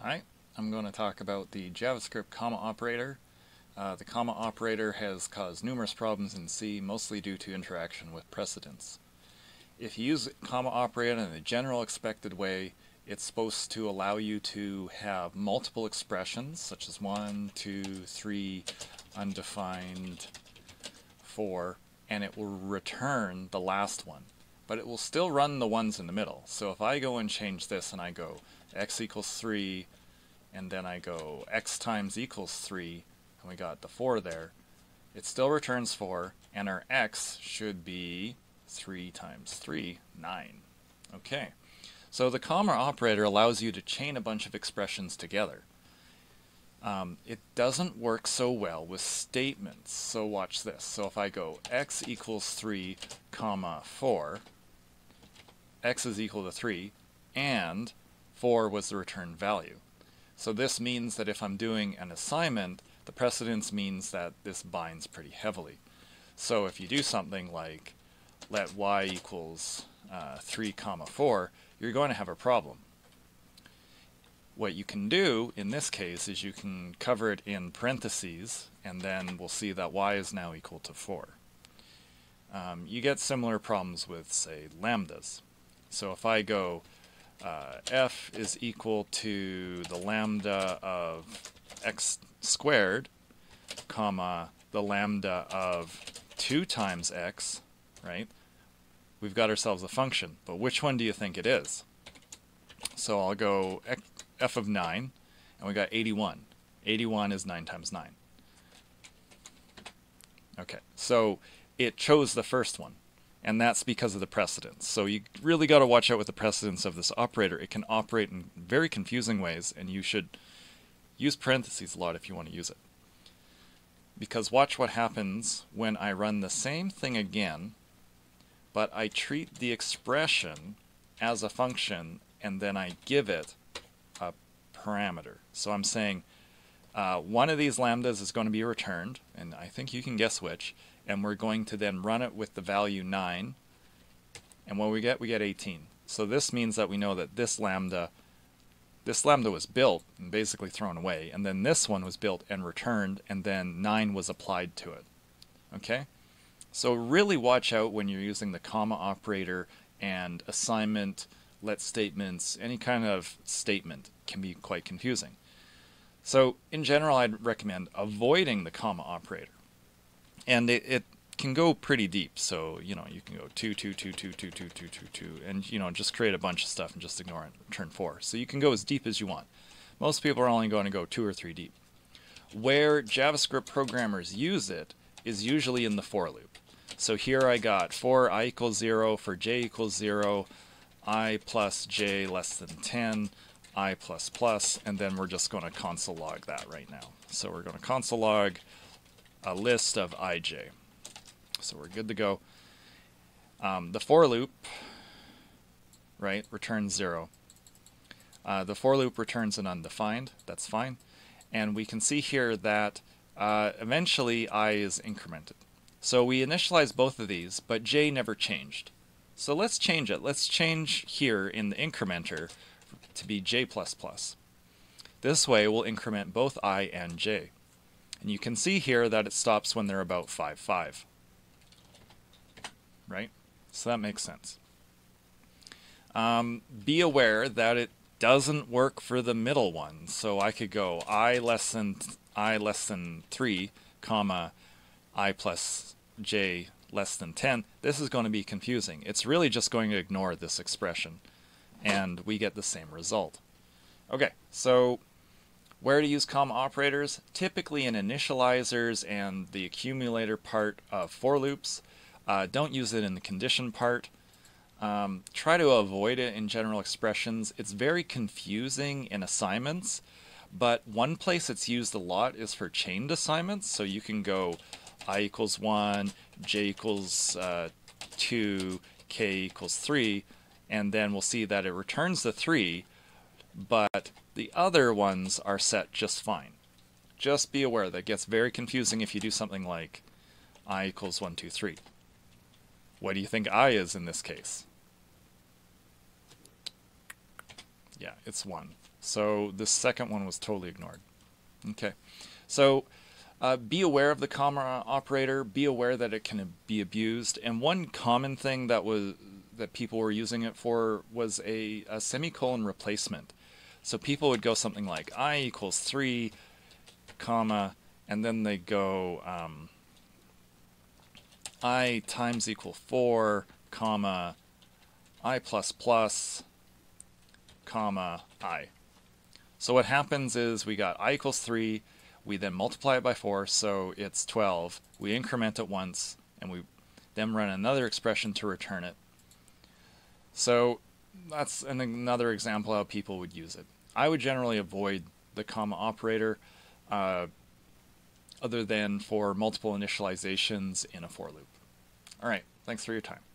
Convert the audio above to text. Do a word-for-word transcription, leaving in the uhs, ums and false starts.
Hi, I'm going to talk about the JavaScript comma operator. Uh, the comma operator has caused numerous problems in C, mostly due to interaction with precedence. If you use comma operator in a general expected way, it's supposed to allow you to have multiple expressions, such as one, two, three, undefined, four, and it will return the last one. But it will still run the ones in the middle. So if I go and change this and I go x equals three, and then I go x times equals three, and we got the four there, it still returns four, and our x should be three times three, nine. Okay, so the comma operator allows you to chain a bunch of expressions together. Um, it doesn't work so well with statements, so watch this. So if I go x equals three, comma four, x is equal to three, and four was the return value. So this means that if I'm doing an assignment, the precedence means that this binds pretty heavily. So if you do something like let y equals uh, three comma four, you're going to have a problem. What you can do in this case is you can cover it in parentheses, and then we'll see that y is now equal to four. Um, you get similar problems with, say, lambdas. So if I go uh, f is equal to the lambda of x squared, comma, the lambda of two times x, right? We've got ourselves a function, but which one do you think it is? So I'll go x, f of nine, and we got eighty-one. eighty-one is nine times nine. Okay, so it chose the first one, and that's because of the precedence. So you really got to watch out with the precedence of this operator. It can operate in very confusing ways, and you should use parentheses a lot if you want to use it. Because watch what happens when I run the same thing again, but I treat the expression as a function, and then I give it a parameter. So I'm saying uh, one of these lambdas is going to be returned, and I think you can guess which, and we're going to then run it with the value nine, and what we get, we get eighteen. So this means that we know that this lambda, this lambda was built and basically thrown away, and then this one was built and returned, and then nine was applied to it. Okay? So really watch out when you're using the comma operator, and assignment, let statements, any kind of statement can be quite confusing. So in general, I'd recommend avoiding the comma operator. And it, it can go pretty deep. So, you know, you can go two, two, two, two, two, two, two, two, two, and, you know, just create a bunch of stuff and just ignore it, return four. So you can go as deep as you want. Most people are only going to go two or three deep. Where JavaScript programmers use it is usually in the for loop. So here I got for I equals zero, for j equals zero, I plus j less than ten, I plus plus, and then we're just going to console log that right now. So we're going to console log a list of ij. So we're good to go. Um, the for loop, right, returns zero. Uh, the for loop returns an undefined. That's fine. And we can see here that uh, eventually I is incremented. So we initialize both of these, but j never changed. So let's change it. Let's change here in the incrementer to be j plus plus. This way we'll increment both I and j. And you can see here that it stops when they're about five, five. Right? So that makes sense. Um, be aware that it doesn't work for the middle one. So I could go I less than I less than three, comma I plus j less than ten. This is going to be confusing. It's really just going to ignore this expression, and we get the same result. Okay, so where to use comma operators? Typically in initializers and the accumulator part of for loops. Uh, don't use it in the condition part. Um, try to avoid it in general expressions. It's very confusing in assignments, but one place it's used a lot is for chained assignments. So you can go I equals one, j equals uh, two, k equals three, and then we'll see that it returns the three, but the other ones are set just fine. Just be aware that gets very confusing if you do something like I equals one, two, three. What do you think I is in this case? Yeah, it's one. So this second one was totally ignored. Okay, so uh, be aware of the comma operator. Be aware that it can be abused. And one common thing that was that people were using it for was a, a semicolon replacement. So people would go something like I equals three, comma, and then they go um, I times equal four, comma, I plus plus, comma, I. So what happens is we got I equals three, we then multiply it by four, so it's twelve. We increment it once, and we then run another expression to return it. So that's an, another example how people would use it. I would generally avoid the comma operator uh, other than for multiple initializations in a for loop. All right, thanks for your time.